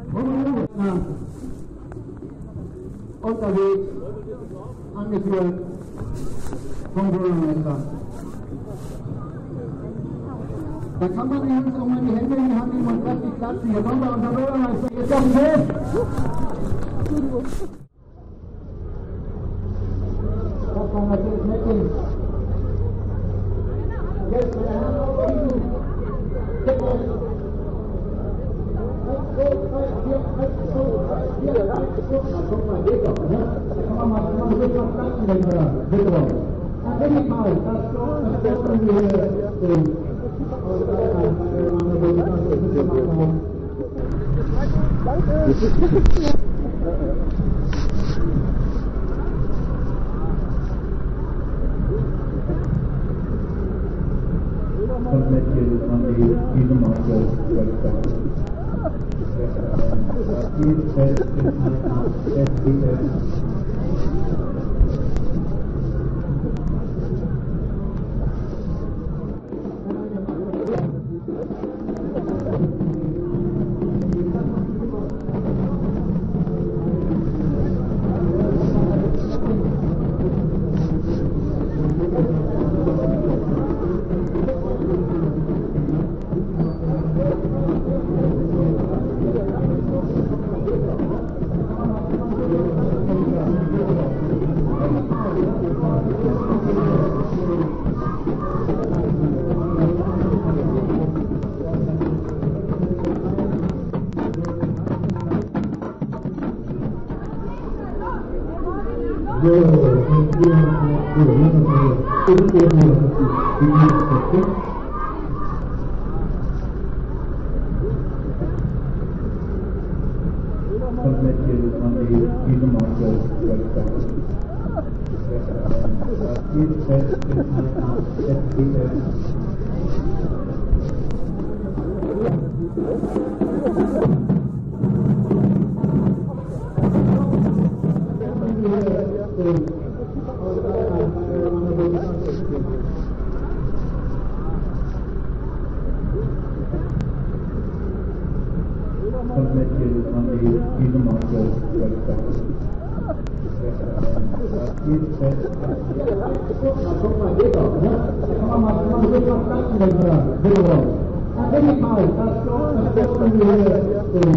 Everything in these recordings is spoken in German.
Unterwegs, angeführt vom Bürgermeister. Da kann man übrigens auch mal die Hände in die Hand nehmen und kräftig klatschen. Hier kommt unser Bürgermeister, jetzt auf den Weg! Das kann natürlich mitgehen. Jetzt mit der Hand aufschieben. Guck mal, geht doch, ne? Da kann man mal ein bisschen was klatschen, wenn wir da. Bitte doch. Dann bin ich mal, das dürfen wir hier sehen. Und mit hier man diese Marke Und mit hier man diese Marke und mit hier man diese Marke Guck mal, geht doch, ne? Da kann man mal ein bisschen was klatschen, wenn wir da. Bitte doch. Dann bin ich mal, das dürfen wir hier sehen.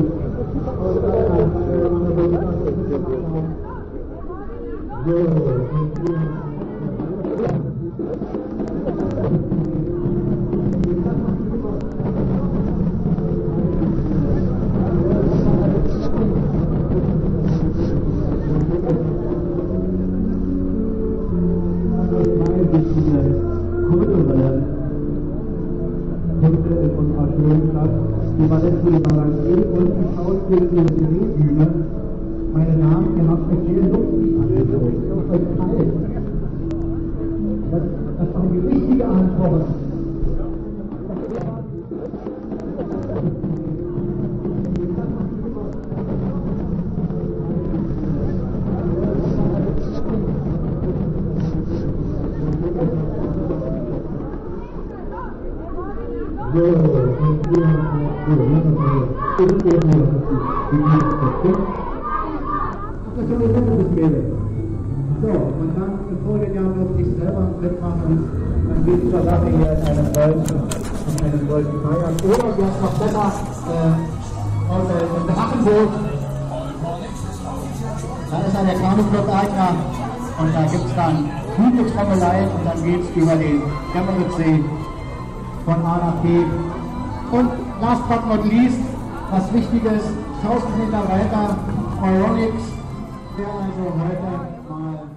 Die Ballettschule Barangay und die Schauspielschule Bühne. Meine Damen, ihr habt mit viel Luft angezogen. Euch kalt. Das ist eine wichtige Antwort. So, und dann bevor wir ja noch sich selber einen Tritt machen, dann geht zur Sache hier in einen solchen Kajak. Oder wir haben noch besser ein Drachenboot. Da ist ja der Kanu-Club-Eigner und da gibt es dann gute Trommelei und dann geht es über den Dämmeritzsee von A nach B. Und last but not least, was Wichtiges, 1000 Meter weiter, Euronics, der also heute mal